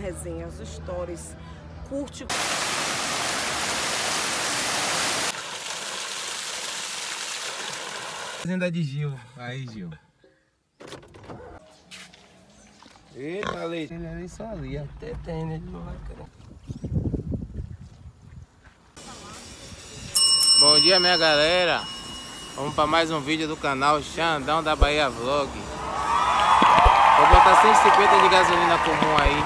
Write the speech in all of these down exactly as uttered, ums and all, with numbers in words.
resenhas, os stories, curte. Fazenda de Gil. Aí, Gil. Eita, leite. Ele é só ali, ó. Até tem, né? Não vai querer. Bom dia, minha galera. Vamos para mais um vídeo do canal Xandão da Bahia Vlog. Vou botar cento e cinquenta de gasolina comum aí.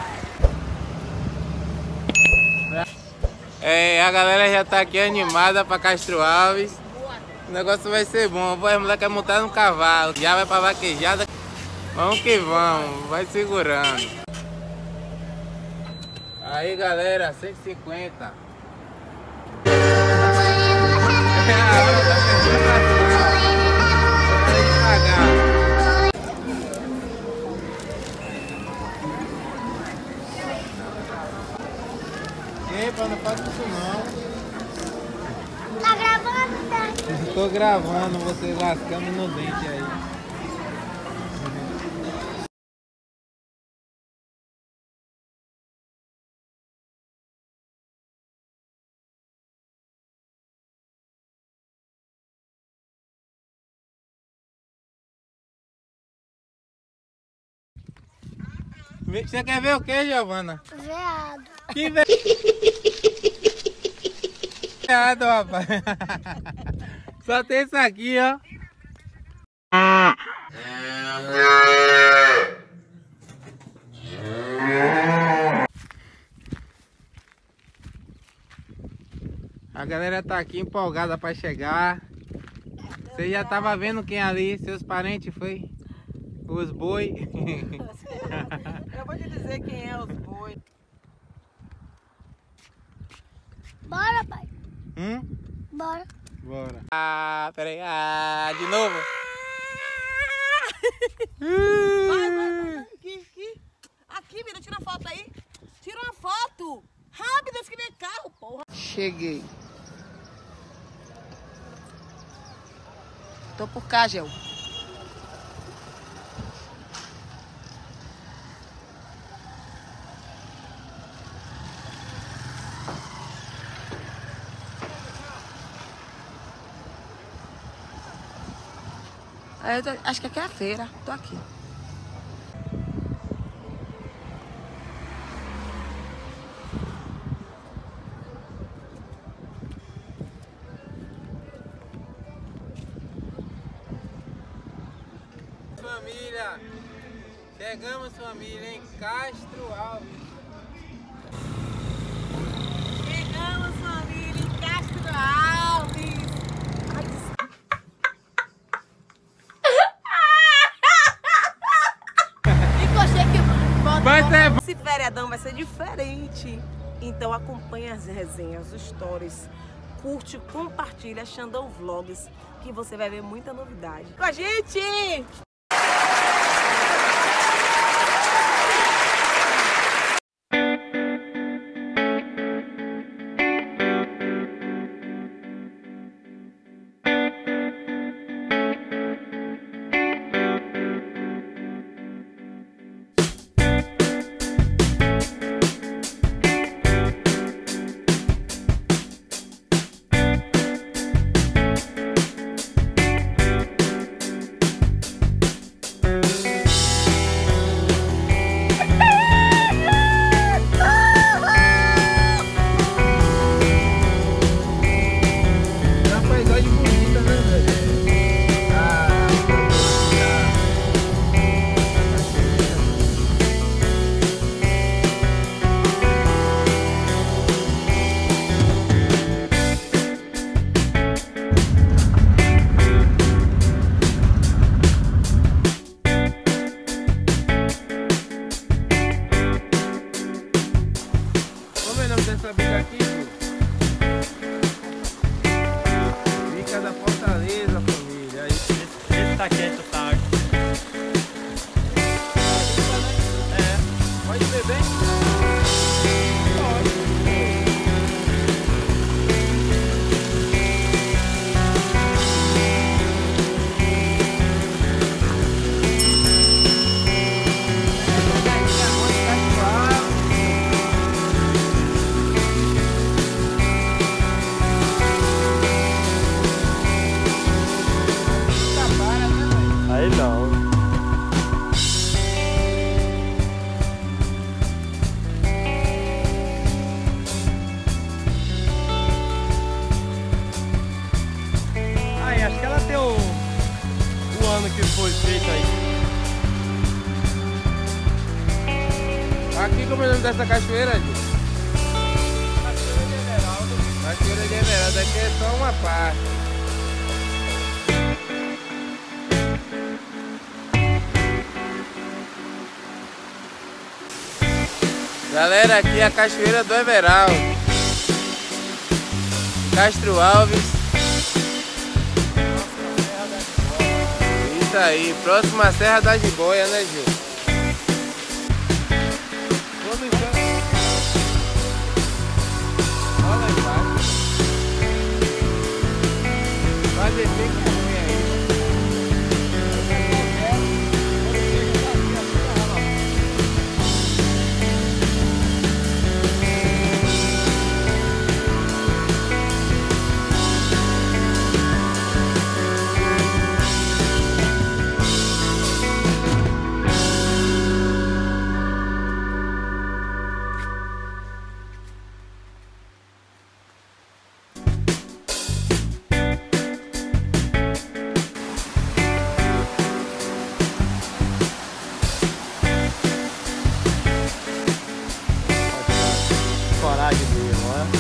É, a galera já tá aqui animada para Castro Alves. O negócio vai ser bom. A mulher quer montar no cavalo. Já vai pra vaquejada. Vamos que vamos. Vai segurando. Aí, galera, cento e cinquenta. Epa, não faça isso não. Tá gravando, tá? Estou gravando você lascando no dente aí. Você quer ver o que, Giovana? Veado. Que ve... veado, rapaz. Só tem isso aqui, ó. A galera tá aqui empolgada pra chegar. Você já tava vendo quem ali? Seus parentes, foi? Os boi. Eu vou te dizer quem é os boi. Bora, pai. Hum? Bora. Bora. Ah, peraí. Ah, de novo. Vai, vai, vai. Aqui, aqui. Aqui, menina, tira uma foto aí. Tira uma foto. Rápido, esse que vem carro, porra. Cheguei. Tô por cá, Gel. Eu tô, acho que aqui é a feira. Tô aqui. Família, chegamos, família, em Castro Alves. Chegamos, família, em Castro Alves. Vai ser... Esse feriadão vai ser diferente. Então acompanha as resenhas, os stories, curte, compartilha Xandão Vlogs, que você vai ver muita novidade. Com a gente! Aqui como é o nome dessa cachoeira, Gil? Cachoeira de Everaldo. Cachoeira de Everaldo, aqui é só uma parte. Galera, aqui é a Cachoeira do Everaldo, Castro Alves. Isso aí, próxima à Serra da Jiboia, né, Gil? Olha aí embaixo. Vai descer que é ruim aí. Coragem dele, não é?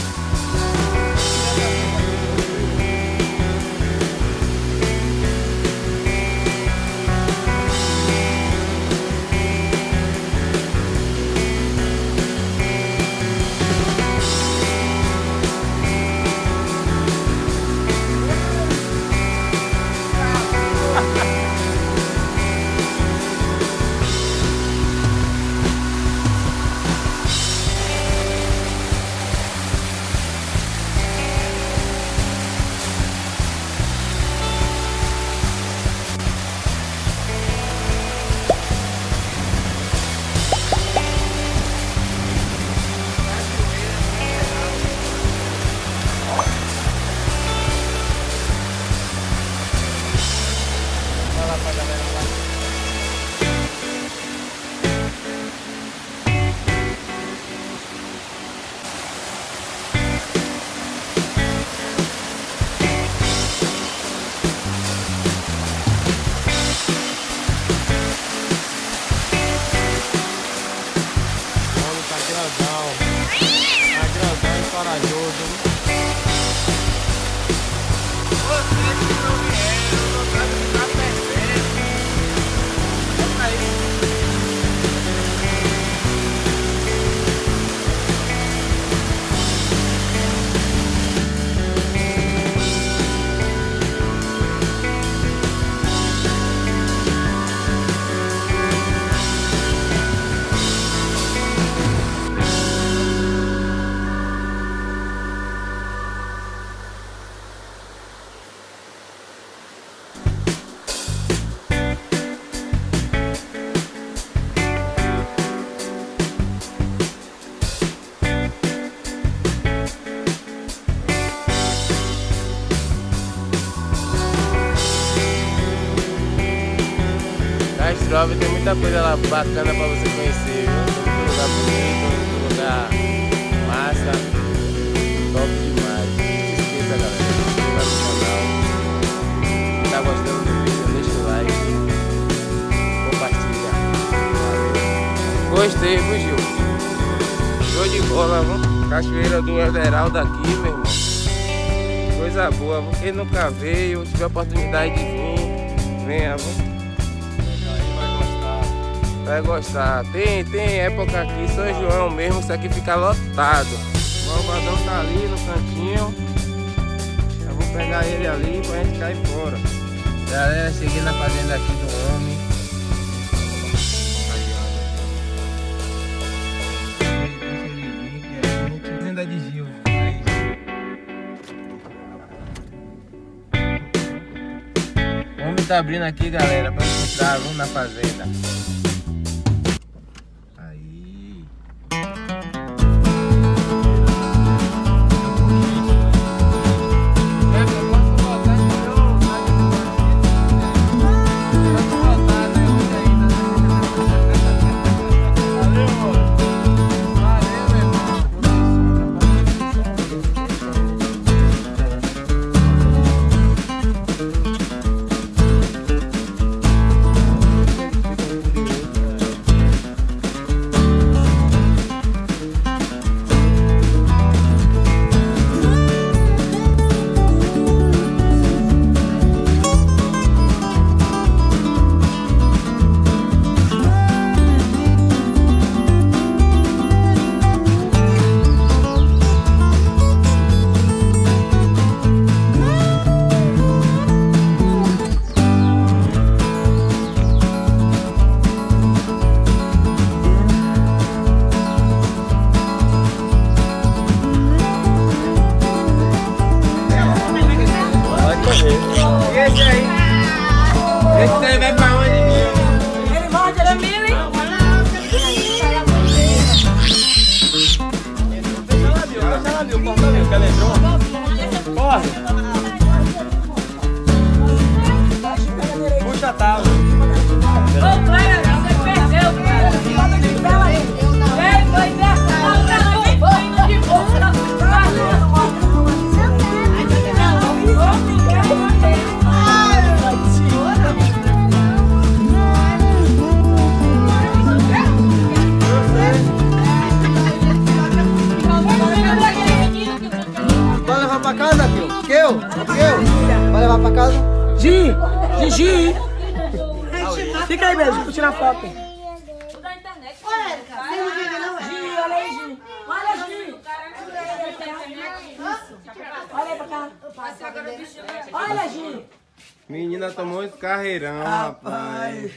Castro Alves tem muita coisa lá bacana pra você conhecer, viu? Tem muito lugar bonito, muito lugar massa, top demais. Não se esqueça, galera, se inscreva no canal. Se tá gostando do vídeo, deixa o like, compartilha. Valeu. Gostei, viu, Gil? Show de bola, viu? Cachoeira do Everaldo aqui, meu irmão. Coisa boa, viu? Quem nunca veio, tiver a oportunidade de vir, venha, viu? Vai gostar. Tem, tem época aqui, São João mesmo, isso aqui fica lotado. O malvadão tá ali no cantinho. Eu vou pegar ele ali pra gente cair fora. Galera, cheguei na fazenda aqui do homem. Fazenda de Gil. O homem tá abrindo aqui, galera, pra gente entrar, vamos na fazenda. Corre. Puxa a tábua. Ô, Clara, você perdeu, cara. Ei, foi derrotado. Foi indo de boa. Vai levar pra casa, tio? Eu? Eu? Vai levar pra casa? Gi, Gigi. Fica aí mesmo, vou tirar foto. Olha, olha aí, Gi. Olha, Gi. Olha aí pra cá. Olha, Gi. Menina tomou esse carreirão, rapaz.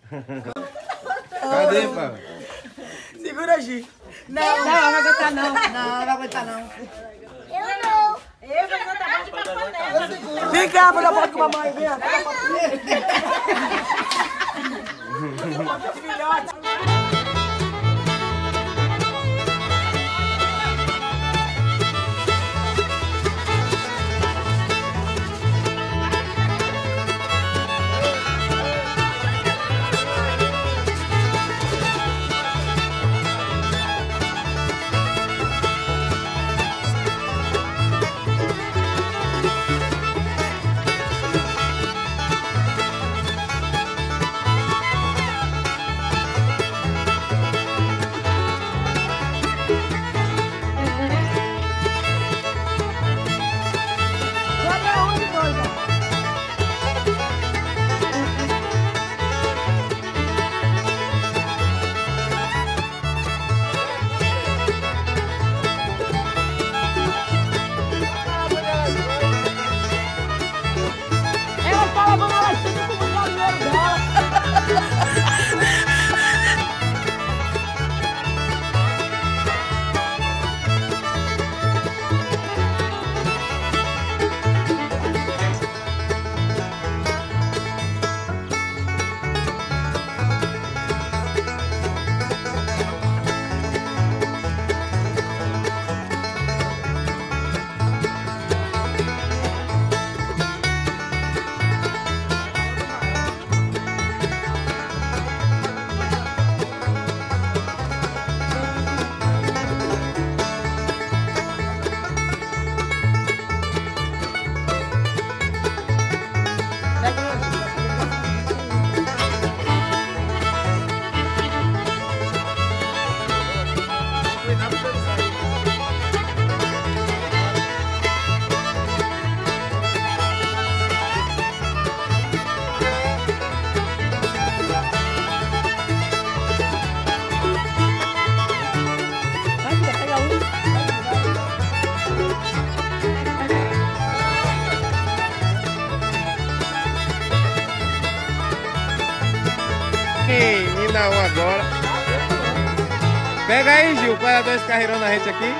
Cadê, pai? Segura, Gi. Não, não, não vai aguentar não. Não, não vai aguentar não. Eu não. Eu vou aguentar de papanela. Vem cá, vou dar foto com a mamãe, vem. Filhote. Menina um agora. Pega aí, Gil, para dois carreirão na gente aqui.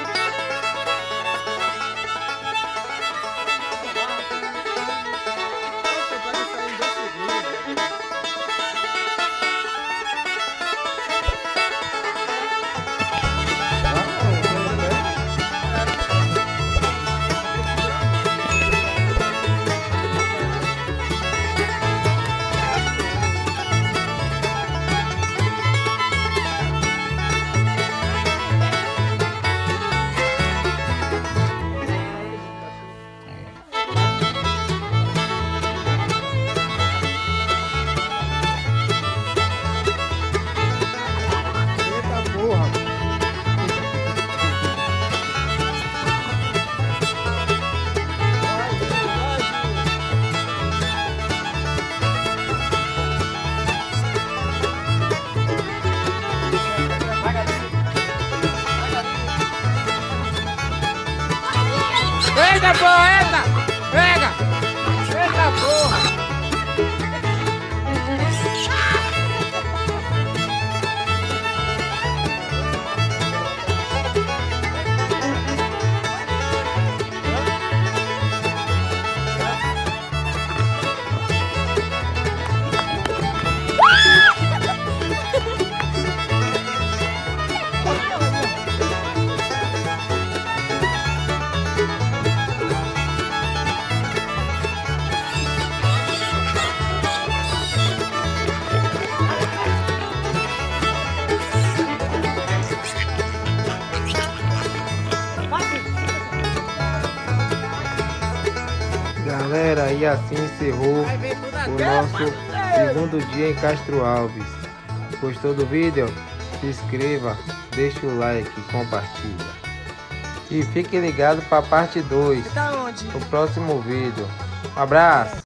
Eita porra, eita! Pega! Eita porra! E assim encerrou o nosso segundo dia em Castro Alves. Gostou do vídeo? Se inscreva, deixa o like e compartilha. E fique ligado para a parte dois no próximo vídeo. Um abraço!